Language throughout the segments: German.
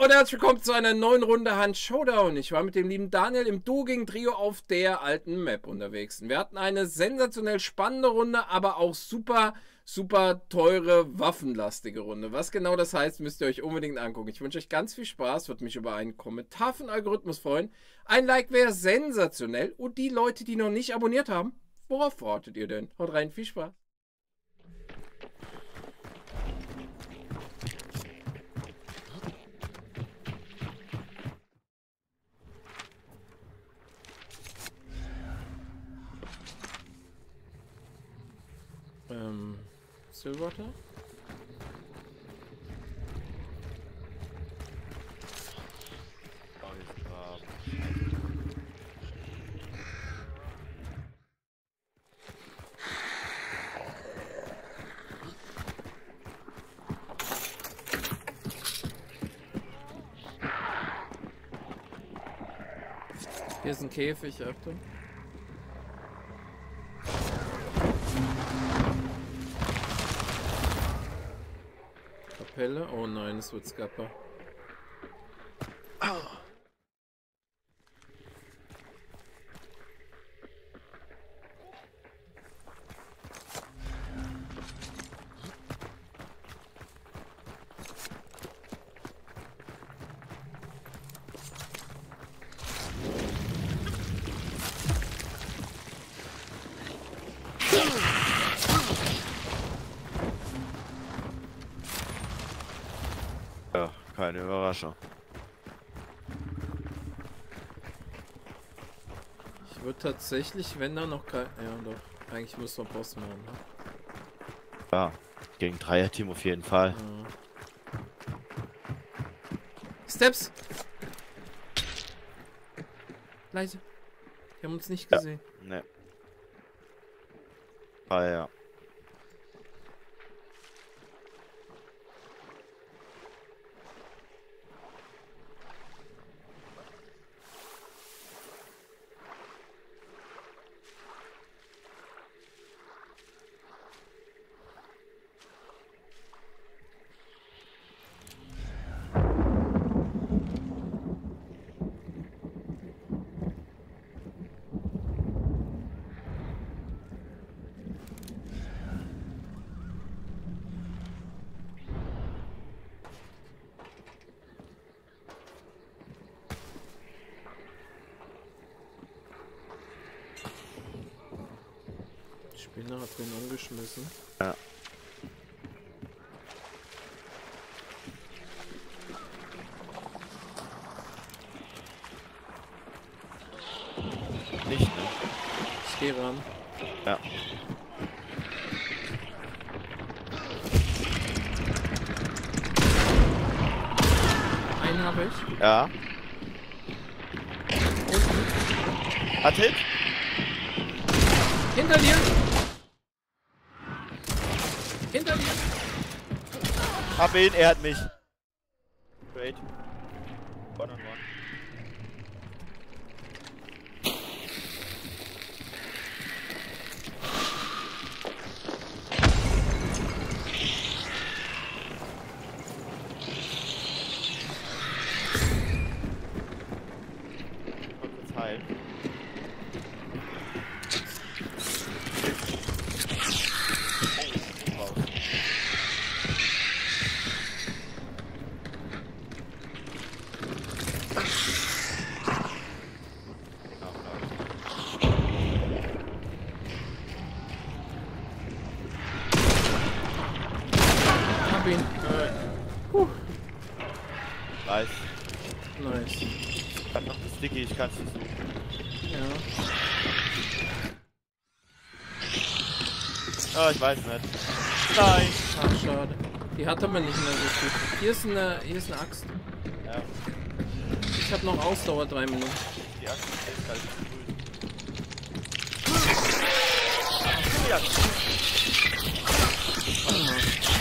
Und herzlich willkommen zu einer neuen Runde Hunt Showdown. Ich war mit dem lieben Daniel im Duo gegen Trio auf der alten Map unterwegs. Wir hatten eine sensationell spannende Runde, aber auch super teure, waffenlastige Runde. Was genau das heißt, müsst ihr euch unbedingt angucken. Ich wünsche euch ganz viel Spaß, würde mich über einen Kommentar von Algorithmus freuen. Ein Like wäre sensationell. Und die Leute, die noch nicht abonniert haben, worauf wartet ihr denn? Haut rein, viel Spaß. Silverwater? Hier ist ein Käfig, Achtung. Kapelle? Oh nein, es wird Scapper. Oh. Ja, keine Überraschung. Ich würde tatsächlich, wenn da noch kein... Ja doch, eigentlich muss man Boss machen, ne? Ja, gegen Dreier-Team auf jeden Fall. Ja. Steps! Leise. Die haben uns nicht gesehen. Ja, ne. Ah ja. Spinner hat den umgeschmissen. Ja. Nicht, ne? Ich geh ran. Ja. Einen habe ich. Ja. Unten. Hat Hit? Hinter dir! Hinter dir! Hab ihn, er hat mich. Great. One on one. Kurz heilen. Hab ihn. Nice. Nice. Ich hab noch das Sticky, ich kann's versuchen. Ja. Oh, ich weiß nicht. Nein! Ach, schade. Die hat aber nicht mehr so viel. Hier ist eine Axt. Ja. Ich habe noch Ausdauer 3 Minuten. Die Axt ist halt grün. Ja. Warte mal.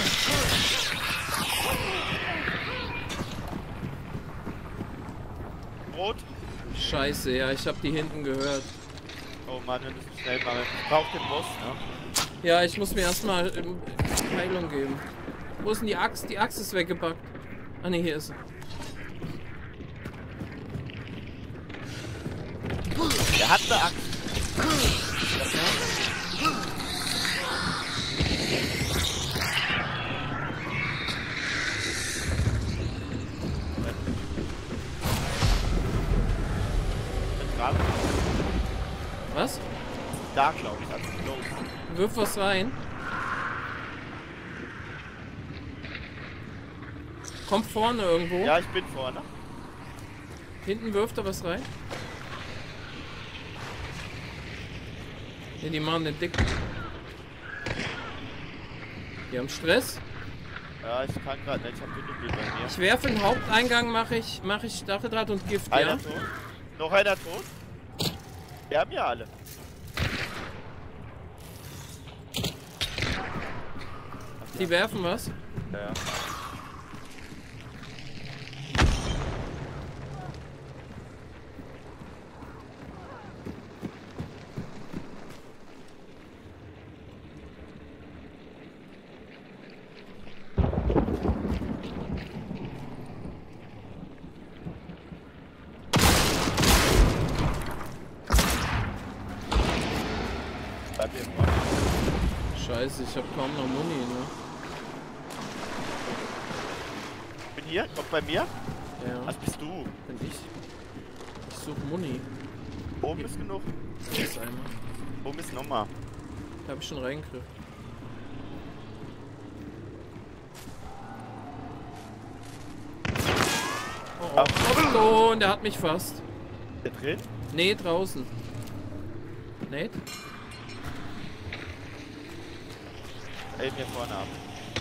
Rot? Scheiße, ja, ich habe die hinten gehört. Oh Mann, wir müssen schnell machen. Ich brauch den Boss, ne? Ja, ich muss mir erstmal Heilung geben. Wo ist denn die Axt? Die Axt ist weggepackt. Ah ne, hier ist sie. Der hat eine Axt. Was? Da glaube ich, also los. Wirf was rein. Kommt vorne irgendwo. Ja, ich bin vorne. Hinten wirft er was rein. Ne, die machen den dick. Die haben Stress. Ja, ich kann gerade nicht, ich hab Windows bei mir. Ich werfe den Haupteingang, mache ich Stacheldraht und Gift, Einer ja? tot. Noch einer tot. Wir haben ja alle. Die werfen was. Ja. Scheiße, ich habe kaum noch Muni, ne? Bin hier, kommt bei mir. Ja. Was bist du? Bin ich. Ich suche Muni. Oben ist genug. Das ist einmal. Oben ist nochmal. Da habe ich schon reingegriffen. Oh, oh, und der hat mich fast. Der drin? Nee, draußen. Nate? Eben hier vorne ab.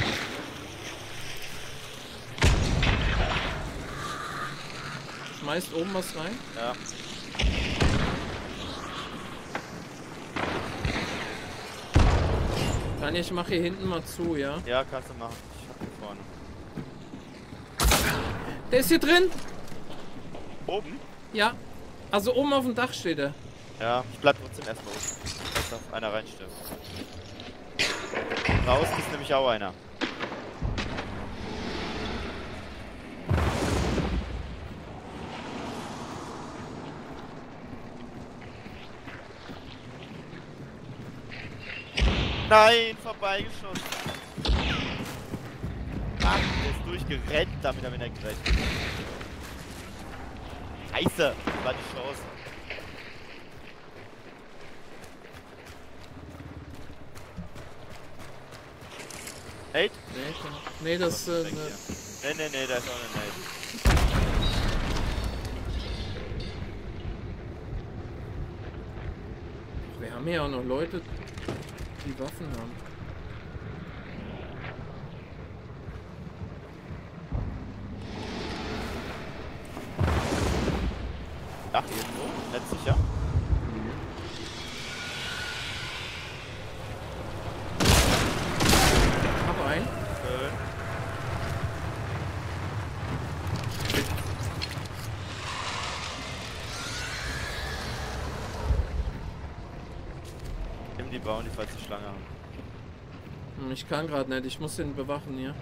Schmeißt oben was rein? Ja. Tanja, ich mache hier hinten mal zu, ja? Ja, kannst du machen. Ich hab hier vorne. Der ist hier drin! Oben? Ja. Also oben auf dem Dach steht er. Ja, ich bleib trotzdem erstmal oben. Dass da einer reinstimmt. Draußen ist nämlich auch einer. Nein, vorbeigeschossen. Ach, der ist durchgerennt, damit er nicht gerechnet. Scheiße, das war die Chance. Nate? Nee, das Nee, da ist auch eine Nate. wir haben hier auch noch Leute, die Waffen haben. Ach, irgendwo? Nicht sicher? Hab einen. Nimm die Bounty, falls die Schlange haben. Ich kann gerade nicht, ich muss den bewachen hier.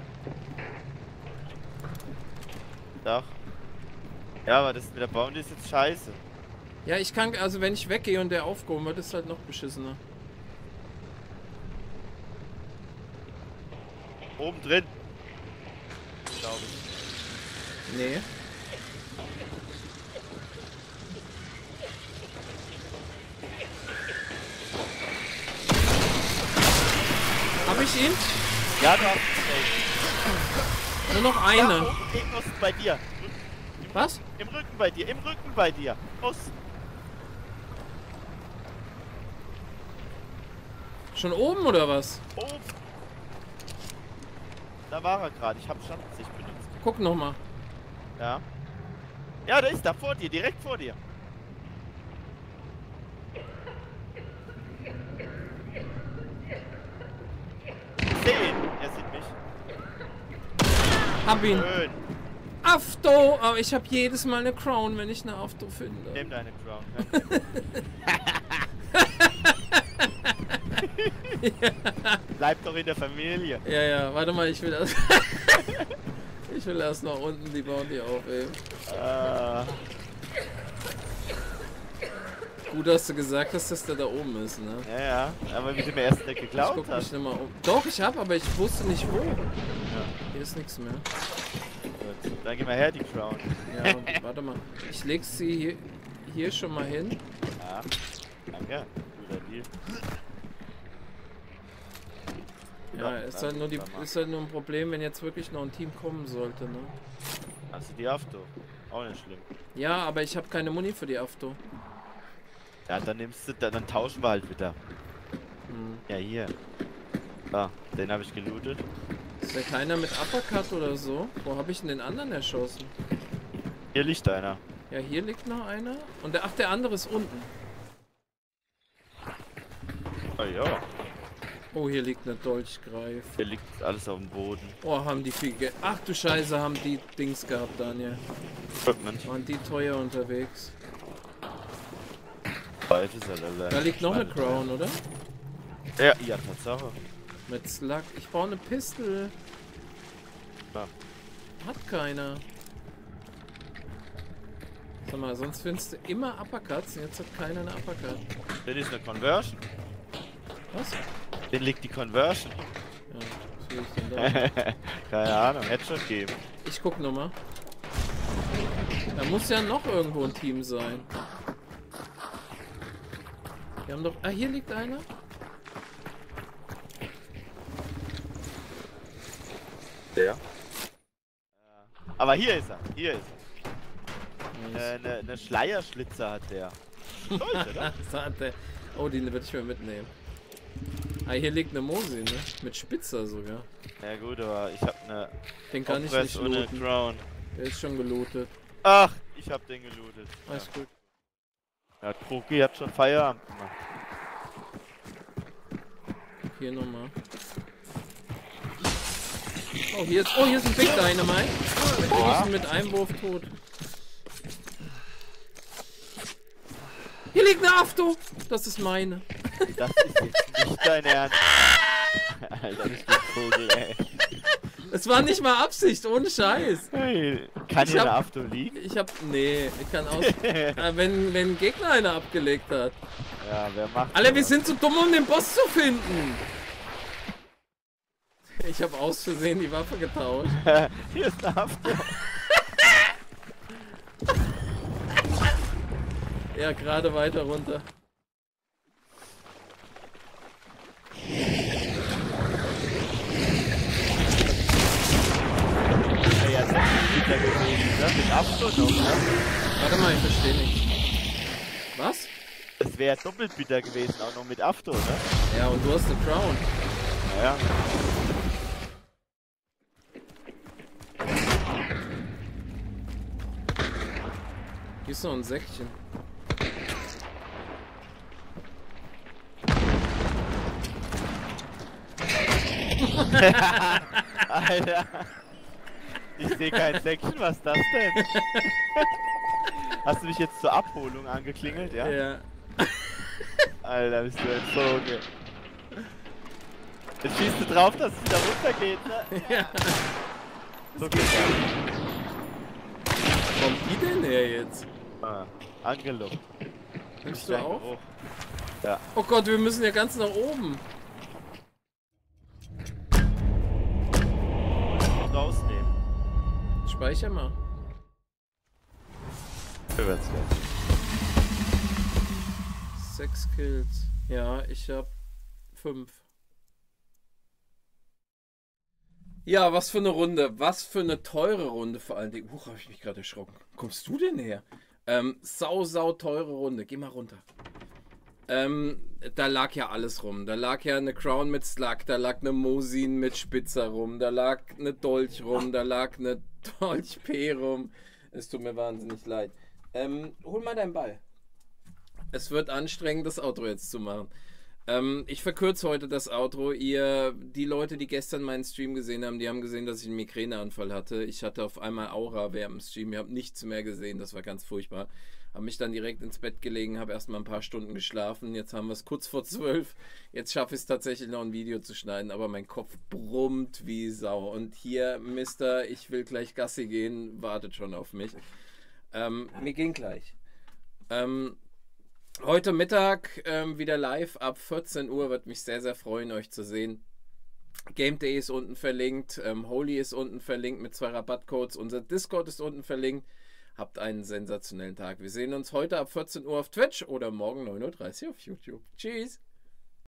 Dach. Ja, aber das mit der Bounty ist jetzt scheiße. Ja, ich kann, also wenn ich weggehe und der aufgehoben wird, ist halt noch beschissener. Oben drin. Glaube ich. Nee. Hab ich ihn? Ja, du hast es. Nur noch Ja, eine. oben Osten bei dir. Was? Im Rücken bei dir, im Rücken bei dir. Osten. Schon oben oder was? Oben. Da war er gerade. Ich habe Schattensicht benutzt. Guck noch mal. Ja. Ja, der ist da vor dir, direkt vor dir. Ich sehe ihn. Er sieht mich. Hab ihn. Schön. Afto! Aber ich habe jedes Mal eine Crown, wenn ich eine Afto finde. Nimm deine Crown. Bleib doch in der Familie. Ja, ja, warte mal, ich will erst. Ich will erst noch unten die Bounty aufheben. Gut, dass du gesagt hast, dass der da oben ist, ne? Ja, ja, aber wie du mir erst nicht Ich geglaubt guck hast. mich nicht mal um. Doch, ich hab, aber ich wusste nicht wo. Ja, Hier ist nichts mehr. gut. Dann geh mal her, die Crown. Ja, warte mal. Ich leg sie hier schon mal hin. Ja, danke. Guter Deal. Ja, ist halt, ist halt nur ein Problem, wenn jetzt wirklich noch ein Team kommen sollte, ne? Hast du die Afto? Auch nicht schlimm. Ja, aber ich habe keine Muni für die Afto. Ja, dann nimmst du, dann tauschen wir halt wieder. Hm. Ja, hier. Ah, den habe ich gelootet. Ist da keiner mit Uppercut oder so? Wo habe ich denn den anderen erschossen? Hier liegt einer. Ja, hier liegt noch einer. Und der, ach, der andere ist unten. Oh ja. Oh, hier liegt eine Dolchgreif. Hier liegt alles auf dem Boden. Oh, haben die viel Geld. Ach du Scheiße, haben die Dings gehabt, Daniel. Equipment. Waren die teuer unterwegs. Da liegt noch eine Crown, oder? Ja, ja, Tatsache. Mit Slug. Ich brauche eine Pistole. Ja. Hat keiner. Sag mal, sonst findest du immer Uppercuts und jetzt hat keiner eine Uppercut. Das ist eine Conversion. Was? Den liegt die Conversion. Ja, was will ich denn da? Keine Ahnung, hätte schon geben. Ich guck nochmal. Da muss ja noch irgendwo ein Team sein. Wir haben doch... Ah, hier liegt einer. Der? Aber hier ist er. Hier ist er. Nice. Eine Schleierschlitzer hat der. Stolz, oder? Das hat der. Oh, die würde ich mir mitnehmen. Ah, hier liegt eine Mosi, ne? Mit Spitzer sogar. Ja gut, aber ich habe eine Den kann ich Compress nicht ohne looten. Crown. Der ist schon gelootet. Ach, ich hab den gelootet. Alles gut. Ja, Kroki hat schon Feierabend gemacht. Hier nochmal. Oh, hier ist ein Big Dynamite. Die ist mit Einwurf tot. Hier liegt eine Afto. Das ist meine. Das ist jetzt nicht dein Ernst. Alter, ich bin Vogel, ey. Es war nicht mal Absicht, ohne Scheiß. Hey, kann Ich hier eine hab- Afto liegen? Nee, ich kann aus... wenn ein Gegner eine abgelegt hat. Ja, wer macht Alter, wir sowas? sind zu dumm, um den Boss zu finden. Ich habe aus Versehen die Waffe getauscht. Hier ist eine Afto. Ja, gerade weiter runter. Ja, das ist wieder gewesen, ne? Mit Afto noch, ne? Warte mal, ich verstehe nicht. Was? Das wäre doppelt bitter gewesen, auch noch mit Afto, ne? Ja, und du hast eine Crown. Naja. Hier ist noch ein Säckchen. Alter. Ich sehe kein Säckchen, was ist das denn? Hast du mich jetzt zur Abholung angeklingelt, ja? Ja. Alter, bist du ein Vogel. Jetzt schießt du drauf, dass es wieder runtergeht, ne? Ja. So geht's ja. Wo kommt die denn her jetzt? Ah, angelockt. Nimmst du auf? Hoch. Ja. Oh Gott, wir müssen ja ganz nach oben. Rausnehmen. Speicher mal. Rückwärtswärts. 6 Kills. Ja, ich hab 5. Ja, was für eine Runde. Was für eine teure Runde vor allen Dingen. Huch, habe ich mich gerade erschrocken. Wo kommst du denn her? Sau teure Runde. Geh mal runter. Da lag ja alles rum. Da lag ja eine Crown mit Slug, da lag eine Mosin mit Spitzer rum, da lag eine Dolch rum, da lag eine Dolch P rum. Es tut mir wahnsinnig leid. Hol mal deinen Ball. Es wird anstrengend, das Outro jetzt zu machen. Ich verkürze heute das Outro. Die Leute, die gestern meinen Stream gesehen haben, die haben gesehen, dass ich einen Migräneanfall hatte. Ich hatte auf einmal Aura während dem Stream. Ich habe nichts mehr gesehen. Das war ganz furchtbar. Habe mich dann direkt ins Bett gelegen, habe erstmal ein paar Stunden geschlafen. Jetzt haben wir es kurz vor 12. Jetzt schaffe ich es tatsächlich noch ein Video zu schneiden, aber mein Kopf brummt wie Sau. Und hier, Mister, ich will gleich Gassi gehen, wartet schon auf mich. Wir gehen gleich. Heute Mittag wieder live ab 14 Uhr. Würde mich sehr, sehr freuen, euch zu sehen. Game.de ist unten verlinkt. Holy ist unten verlinkt mit 2 Rabattcodes. Unser Discord ist unten verlinkt. Habt einen sensationellen Tag. Wir sehen uns heute ab 14 Uhr auf Twitch oder morgen 9:30 Uhr auf YouTube. Tschüss.